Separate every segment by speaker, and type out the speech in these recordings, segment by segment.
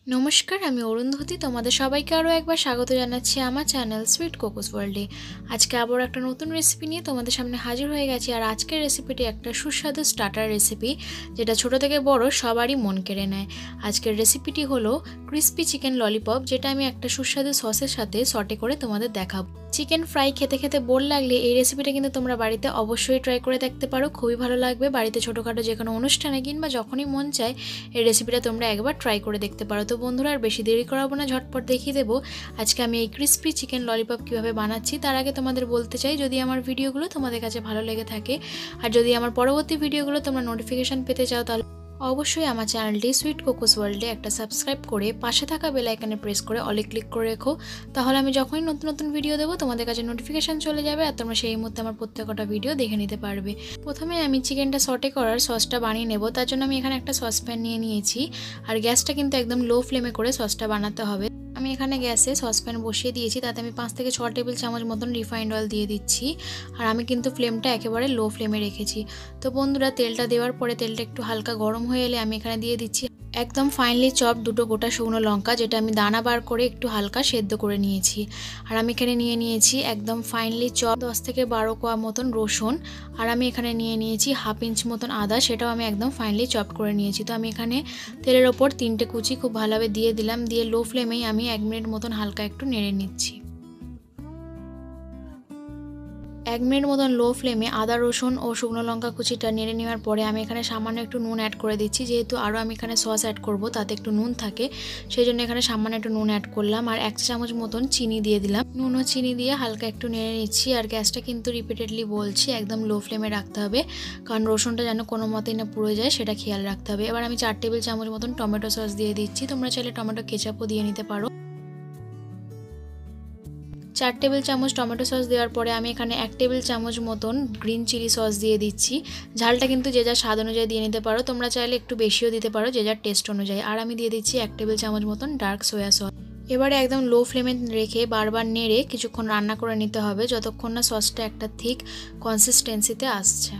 Speaker 1: নমস্কার, আমি অরুন্ধতী। তোমাদের সবাইকে আরও একবার স্বাগত জানাচ্ছি আমার চ্যানেল সুইট কোকোস ওয়ার্ল্ডে। আজকে আবার একটা নতুন রেসিপি নিয়ে তোমাদের সামনে হাজির হয়ে গেছি। আর আজকের রেসিপিটি একটা সুস্বাদু স্টার্টার রেসিপি, যেটা ছোট থেকে বড় সবারই মন কেড়ে নেয়। আজকের রেসিপিটি হলো ক্রিস্পি চিকেন ললিপপ, যেটা আমি একটা সুস্বাদু সসের সাথে সটে করে তোমাদের দেখাবো। চিকেন ফ্রাই খেতে খেতে বোর লাগলে এই রেসিপিটা কিন্তু তোমরা বাড়িতে অবশ্যই ট্রাই করে দেখতে পারো, খুবই ভালো লাগবে। বাড়িতে ছোটোখাটো যে কোনো অনুষ্ঠানে কিংবা যখনই মন চায় এই রেসিপিটা তোমরা একবার ট্রাই করে দেখতে পারো। তো বন্ধুরা, আর বেশি দেরি করাবো না, ঝটপট দেখিয়ে দেবো আজকে আমি এই ক্রিস্পি চিকেন ললিপপ কীভাবে বানাচ্ছি। তার আগে তোমাদের বলতে চাই, যদি আমার ভিডিওগুলো তোমাদের কাছে ভালো লেগে থাকে আর যদি আমার পরবর্তী ভিডিওগুলো তোমরা নোটিফিকেশান পেতে চাও, তাহলে অবশ্যই আমার চ্যানেলটি সুইট কোকোস ওয়ার্ল্ডে একটা সাবস্ক্রাইব করে পাশে থাকা বেল আইকনে প্রেস করে অলে ক্লিক করে রেখো। তাহলে আমি যখনই নতুন নতুন ভিডিও দেবো তোমাদের কাছে নোটিফিকেশান চলে যাবে আর তোমরা সেই মুহূর্তে আমার প্রত্যেকটা ভিডিও দেখে নিতে পারবে। প্রথমে আমি চিকেনটা সটে করার সসটা বানিয়ে নেব। তার জন্য আমি এখানে একটা সসপ্যান নিয়ে নিয়েছি, আর গ্যাসটা কিন্তু একদম লো ফ্লেমে করে সসটা বানাতে হবে। আমি এখানে গ্যাসে সসপ্যান বসিয়ে দিয়েছি, তাতে আমি 5 থেকে 6 টেবিল চামচ মতন রিফাইন্ড অয়েল দিয়ে দিচ্ছি। আর আমি কিন্তু ফ্লেমটা একেবারে লো ফ্লেমে রেখেছি। তো বন্ধুরা, তেলটা দেওয়ার পরে তেলটা একটু হালকা গরম হয়ে এলে আমি এখানে দিয়ে দিচ্ছি একদম ফাইনলি চপ 2টো গোটা শুকনো লঙ্কা, যেটা আমি দানা বার করে একটু হালকা সেদ্ধ করে নিয়েছি। আর আমি এখানে নিয়ে নিয়েছি একদম ফাইনলি চপ 10 থেকে 12 কোয়া মতন রসুন। আর আমি এখানে নিয়ে নিয়েছি হাফ ইঞ্চ মতন আদা, সেটাও আমি একদম ফাইনলি চপ করে নিয়েছি। তো আমি এখানে তেলের ওপর 3টে কুচি খুব ভালোভাবে দিয়ে দিলাম, দিয়ে লো ফ্লেমেই আমি 1 মিনিট মতন হালকা একটু নেড়ে নিচ্ছি। 1 মিনিট মতন লো ফ্লেমে আদা রসুন ও শুকনো লঙ্কা কুচিটা নেড়ে নেওয়ার পরে আমি এখানে সামান্য একটু নুন অ্যাড করে দিচ্ছি। যেহেতু আরও আমি এখানে সস অ্যাড করব, তাতে একটু নুন থাকে, সেই জন্য এখানে সামান্য একটু নুন অ্যাড করলাম। আর 1 চামচ মতন চিনি দিয়ে দিলাম। নুন ও চিনি দিয়ে হালকা একটু নেড়ে নিচ্ছি। আর গ্যাসটা কিন্তু রিপিটেডলি বলছি একদম লো ফ্লেমে রাখতে হবে, কারণ রসুনটা যেন কোনো মতেই না পুড়ে যায় সেটা খেয়াল রাখতে হবে। এবার আমি 4 টেবিল চামচ মতন টমেটো সস দিয়ে দিচ্ছি। তোমরা চাইলে টমেটো কেচাপও দিয়ে নিতে পারো। 4 টেবিল চামচ টমেটো সস দেওয়ার পরে আমি এখানে 1 টেবিল চামচ মতন গ্রিন চিলি সস দিয়ে দিচ্ছি। ঝালটা কিন্তু যে যার স্বাদ অনুযায়ী দিয়ে নিতে পারো, তোমরা চাইলে একটু বেশিও দিতে পারো যে যার টেস্ট অনুযায়ী। আর আমি দিয়ে দিচ্ছি 1 টেবিল চামচ মতন ডার্ক সোয়া সস। এবারে একদম লো ফ্লেমে রেখে বারবার নেড়ে কিছুক্ষণ রান্না করে নিতে হবে, যতক্ষণ না সসটা একটা থিক কনসিস্টেন্সিতে আসছে।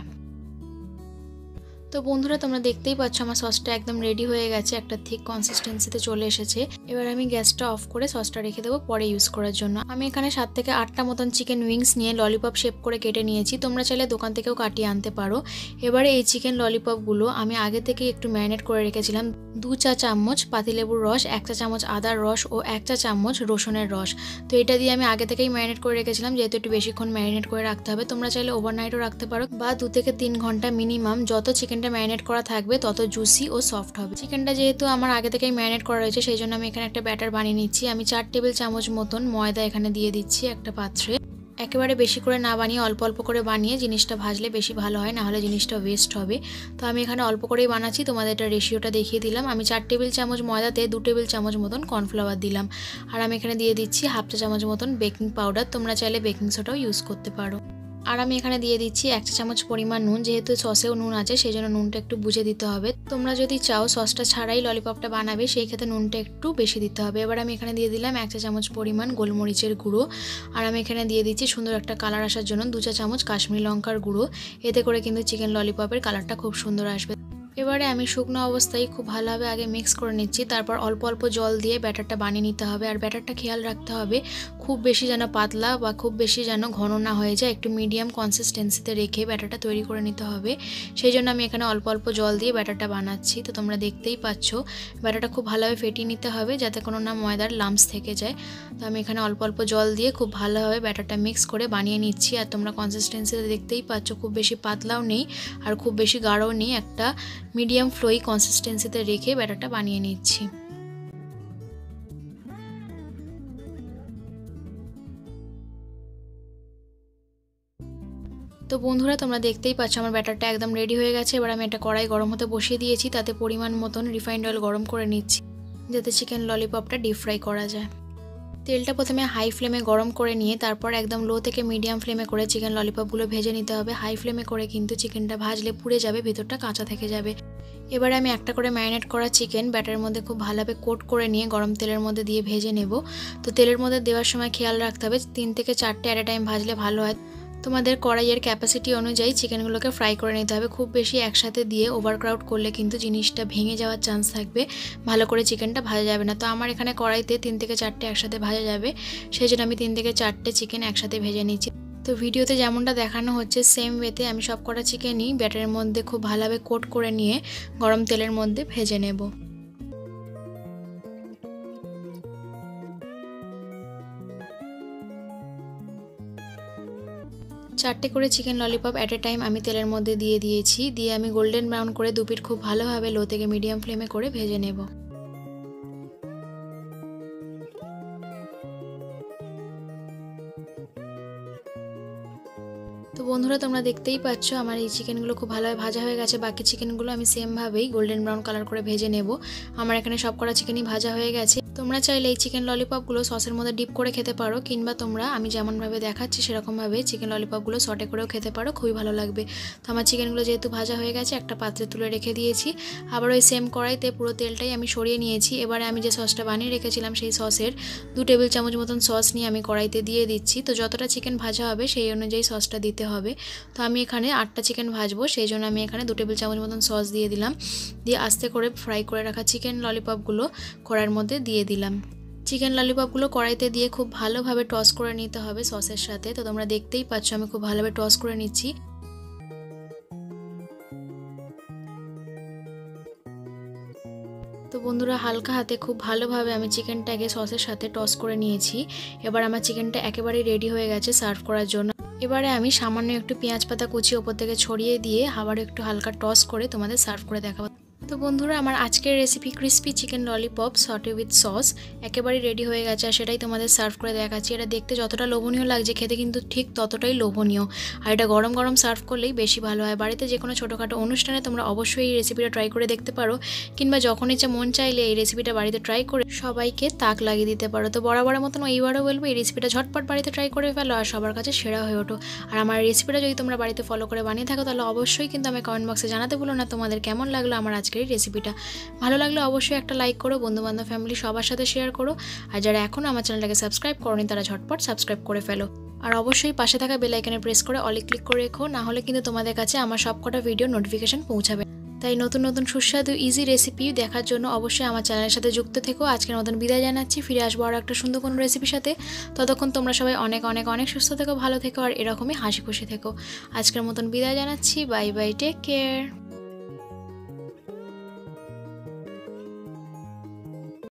Speaker 1: তো বন্ধুরা, তোমরা দেখতেই পাচ্ছ আমার সসটা একদম রেডি হয়ে গেছে, একটা থিক কনসিস্টেন্সিতে চলে এসেছে। এবার আমি গ্যাসটা অফ করে সসটা রেখে দেবো পরে ইউজ করার জন্য। আমি এখানে 7 থেকে 8টা মতন চিকেন উইংস নিয়ে ললিপপ শেপ করে কেটে নিয়েছি। তোমরা চাইলে দোকান থেকেও কাটিয়ে আনতে পারো। এবারে এই চিকেন ললিপপগুলো আমি আগে থেকে একটু ম্যারিনেট করে রেখেছিলাম। 2 চা চামচ পাতিলেবুর রস, 1 চা চামচ আদার রস ও 1 চা চামচ রসুনের রস। তো এটা দিয়ে আমি আগে থেকেই ম্যারিনেট করে রেখেছিলাম, যেহেতু একটু বেশিক্ষণ ম্যারিনেট করে রাখতে হবে। তোমরা চাইলে ওভারনাইটও রাখতে পারো, বা 2 থেকে 3 ঘন্টা মিনিমাম। যত চিকেনটা ম্যারিনেট করা থাকবে তত জুসি ও সফট হবে। চিকেনটা যেহেতু আমার আগে থেকেই ম্যারিনেট করা রয়েছে, সেই জন্য আমি এখানে একটা ব্যাটার বানিয়ে নিচ্ছি। আমি 4 টেবিল চামচ মতন ময়দা এখানে দিয়ে দিচ্ছি একটা পাত্রে। একেবারে বেশি করে না বানিয়ে অল্প অল্প করে বানিয়ে জিনিসটা ভাজলে বেশি ভালো হয়, নাহলে জিনিসটা ওয়েস্ট হবে। তো আমি এখানে অল্প করেই বানাচ্ছি, তোমাদের এটা রেশিওটা দেখিয়ে দিলাম। আমি 4 টেবিল চামচ ময়দাতে 2 টেবিল চামচ মতন কর্নফ্লাওয়ার দিলাম। আর আমি এখানে দিয়ে দিচ্ছি হাফ চা চামচ মতন বেকিং পাউডার, তোমরা চাইলে বেকিং সোডাও ইউজ করতে পারো। আর আমি এখানে দিয়ে দিচ্ছি 1 চা চামচ পরিমাণ নুন, যেহেতু সসেও নুন আছে সেই জন্য নুনটা একটু বুঝে দিতে হবে। তোমরা যদি চাও সসটা ছাড়াই ললিপপটা বানাবে, সেই ক্ষেত্রে নুনটা একটু বেশি দিতে হবে। এবার আমি এখানে দিয়ে দিলাম 1 চা চামচ পরিমাণ গোলমরিচের গুঁড়ো। আর আমি এখানে দিয়ে দিচ্ছি সুন্দর একটা কালার আসার জন্য 2 চা চামচ কাশ্মীরি লঙ্কার গুঁড়ো। এতে করে কিন্তু চিকেন ললিপপের কালারটা খুব সুন্দর আসবে। এবারে আমি শুকনো অবস্থায় খুব ভালোভাবে আগে মিক্স করে নিচ্ছি, তারপর অল্প অল্প জল দিয়ে ব্যাটারটা বানিয়ে নিতে হবে। আর ব্যাটারটা খেয়াল রাখতে হবে খুব বেশি যেন পাতলা বা খুব বেশি যেন ঘন না হয়ে যায়, একটু মিডিয়াম কনসিস্টেন্সিতে রেখে ব্যাটারটা তৈরি করে নিতে হবে। সেই জন্য আমি এখানে অল্প অল্প জল দিয়ে ব্যাটারটা বানাচ্ছি। তো তোমরা দেখতেই পাচ্ছ ব্যাটারটা খুব ভালোভাবে ফেটিয়ে নিতে হবে, যাতে কোনো না ময়দার লাম্পস থেকে যায়। তো আমি এখানে অল্প অল্প জল দিয়ে খুব ভালোভাবে ব্যাটারটা মিক্স করে বানিয়ে নিচ্ছি। আর তোমরা কনসিস্টেন্সিতে দেখতেই পাচ্ছ খুব বেশি পাতলাও নেই আর খুব বেশি গাঢ়ও নেই, একটা মিডিয়াম ফ্লোই কনসিস্টেন্সিতে রেখে ব্যাটারটা বানিয়ে নিচ্ছি। তো বন্ধুরা, তোমরা দেখতেই পাচ্ছ আমার ব্যাটারটা একদম রেডি হয়ে গেছে। এবার আমি একটা কড়াই গরম হতে বসিয়ে দিয়েছি, তাতে পরিমাণ মতন রিফাইন্ড অয়েল গরম করে নিচ্ছি, যাতে চিকেন ললিপপটা ডিপ ফ্রাই করা যায়। তেলটা প্রথমে হাই ফ্লেমে গরম করে নিয়ে তারপর একদম লো থেকে মিডিয়াম ফ্লেমে করে চিকেন ললিপপগুলো ভেজে নিতে হবে। হাই ফ্লেমে করে কিন্তু চিকেনটা ভাজলে পুড়ে যাবে, ভেতরটা কাঁচা থেকে যাবে। এবারে আমি একটা করে ম্যারিনেট করা চিকেন ব্যাটারের মধ্যে খুব ভালোভাবে কোট করে নিয়ে গরম তেলের মধ্যে দিয়ে ভেজে নেব। তো তেলের মধ্যে দেওয়ার সময় খেয়াল রাখতে হবে 3 থেকে 4টে অ্যাট এ টাইম ভাজলে ভালো হয়, তোমাদের কড়াইয়ের ক্যাপাসিটি অনুযায়ী চিকেনগুলোকে ফ্রাই করে নিতে হবে। খুব বেশি একসাথে দিয়ে ওভারক্রাউড করলে কিন্তু জিনিসটা ভেঙে যাওয়ার চান্স থাকবে, ভালো করে চিকেনটা ভাজা যাবে না। তো আমার এখানে কড়াইতে 3 থেকে 4টে একসাথে ভাজা যাবে, সেই জন্য আমি 3 থেকে 4টে চিকেন একসাথে ভেজে নিচ্ছি। তো ভিডিওতে যেমনটা দেখানো হচ্ছে সেম ওয়েতে আমি সব কটা চিকেনই ব্যাটারের মধ্যে খুব ভালোভাবে কোট করে নিয়ে গরম তেলের মধ্যে ভেজে নেব। চারটে করে chicken lollipop at a time আমি তেলের মধ্যে দিয়ে দিয়েছি, দিয়ে আমি গোল্ডেন ব্রাউন করে 2 পিঠ খুব ভালোভাবে লো থেকে মিডিয়াম ফ্লেমে করে ভেজে নেব। তো বন্ধুরা তোমরা দেখতেই পাচ্ছ আমার এই চিকেনগুলো খুব ভালোভাবে ভাজা হয়ে গেছে। বাকি চিকেনগুলো আমি সেমভাবেই গোল্ডেন ব্রাউন কালার করে ভেজে নেব। আমার এখানে সব কটা চিকেনই ভাজা হয়ে গেছে। তোমরা চাইলে এই চিকেন ললিপপগুলো সসের মধ্যে ডিপ করে খেতে পারো, কিংবা তোমরা আমি যেমনভাবে দেখাচ্ছি সেরকমভাবে চিকেন ললিপপগুলো সটে করেও খেতে পারো, খুবই ভালো লাগবে। তো আমার চিকেনগুলো যেহেতু ভাজা হয়ে গেছে একটা পাত্রে তুলে রেখে দিয়েছি। আবার ওই সেম কড়াইতে পুরো তেলটাই আমি সরিয়ে নিয়েছি। এবারে আমি যে সসটা বানিয়ে রেখেছিলাম সেই সসের 2 টেবিল চামচ মতন সস নিয়ে আমি কড়াইতে দিয়ে দিচ্ছি। তো যতটা চিকেন ভাজা হবে সেই অনুযায়ী সসটা দিতে হবে। তো আমি এখানে 8টা চিকেন ভাজবো, সেই জন্য আমি এখানে 2 টেবিল চামচ মতন সস দিয়ে দিলাম। দিয়ে আস্তে করে ফ্রাই করে রাখা চিকেন ললিপপগুলো কড়াইয়ের মধ্যে দিয়ে দিলাম। চিকেন ললিপপগুলো কড়াইতে দিয়ে খুব ভালোভাবে টস করে নিতে হবে সসের সাথে। তো তোমরা দেখতেই পাচ্ছ আমি খুব ভালোভাবে টস করে নিচ্ছি। তো বন্ধুরা হালকা হাতে খুব ভালোভাবে আমি চিকেনটাকে সসের সাথে টস করে নিয়েছি। এবার আমার চিকেনটা একেবারেই রেডি হয়ে গেছে সার্ভ করার জন্য। এবারে আমি সামান্য একটু পেঁয়াজ পাতা কুচি ওপর থেকে ছড়িয়ে দিয়ে আবার একটু হালকা টস করে তোমাদের সার্ভ করে দেখাবো। তো বন্ধুরা আমার আজকের recipe crispy chicken lollipop sauté with sauce একেবারেই রেডি হয়ে গেছে, আর সেটাই তোমাদের সার্ভ করে দেখাচ্ছি। এটা দেখতে যতটা লোভনীয় লাগছে খেতে কিন্তু ঠিক ততটাই লোভনীয়, আর এটা গরম গরম সার্ভ করলেই বেশি ভালো হয়। বাড়িতে যে কোনো ছোটোখাটো অনুষ্ঠানে তোমরা অবশ্যই এই রেসিপিটা ট্রাই করে দেখতে পারো, কিংবা যখন ইচ্ছা মন চাইলে এই রেসিপিটা বাড়িতে ট্রাই করে সবাইকে তাক লাগিয়ে দিতে পারো। তো বরাবরের মতন এইবারও বলবো এই রেসিপিটা ঝটপট বাড়িতে ট্রাই করে ফেলো আর সবার কাছে সেরা হয়ে ওঠো। আর আমার রেসিপিটা যদি তোমরা বাড়িতে ফলো করে বানিয়ে থাকো তাহলে অবশ্যই কিন্তু আমি কমেন্ট বক্সে জানাতে ভুলো না তোমাদের কেমন লাগলো আমার আজকের এই রেসিপিটা। ভালো লাগলে অবশ্যই একটা লাইক করো, বন্ধুবান্ধব ফ্যামিলি সবার সাথে শেয়ার করো, আর যারা এখনও আমার চ্যানেলটাকে সাবস্ক্রাইব করোনি তারা ঝটপট সাবস্ক্রাইব করে ফেলো। আর অবশ্যই পাশে থাকা বেল আইকনে প্রেস করে অলে ক্লিক করে রেখো, না হলে কিন্তু তোমাদের কাছে আমার সবকটা ভিডিও নোটিফিকেশন পৌঁছাবে। তাই নতুন নতুন সুস্বাদু ইজি রেসিপি দেখার জন্য অবশ্যই আমার চ্যানেলের সাথে যুক্ত থেকো। আজকের মতন বিদায় জানাচ্ছি, ফিরে আসবো আরও একটা সুন্দর কোনো রেসিপির সাথে। ততক্ষণ তোমরা সবাই অনেক অনেক অনেক সুস্থ থেকো, ভালো থেকো, আর এরকমই হাসি খুশি থেকো। আজকের মতন বিদায় জানাচ্ছি, বাই বাই, টেক কেয়ার।